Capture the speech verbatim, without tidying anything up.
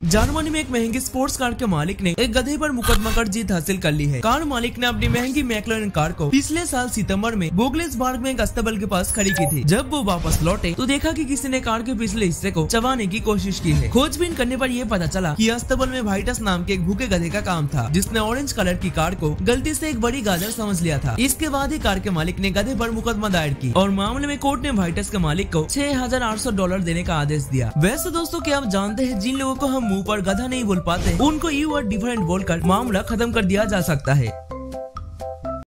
Germany में एक महंगी स्पोर्ट्स कार के मालिक ने एक गधे पर मुकदमा कर जीत हासिल कर ली है। कार मालिक ने अपनी महंगी मैक्लारेन कार को पिछले साल सितंबर में बोगलेसबर्ग में एक अस्तबल के पास खड़ी की थी। जब वो वापस लौटे तो देखा कि किसी ने कार के पिछले हिस्से को चबाने की कोशिश की है। खोजबीन करने पर यह पता चला कि अस्तबल में वाइटस नाम के एक भूखे गधे का काम था, जिसने ऑरेंज कलर की कार को गलती से एक बड़ी गाजर समझ लिया था। इसके बाद ही कार के मालिक ने गधे पर मुकदमा दायर की और मामले में कोर्ट ने वाइटस के मालिक को छह हजार आठ सौ डॉलर देने का आदेश दिया। वैसे दोस्तों, क्या आप जानते हैं जिन लोगों को हम मुंह पर गधा नहीं बोल पाते उनको यू वर्ड डिफरेंट बोलकर मामला खत्म कर दिया जा सकता है।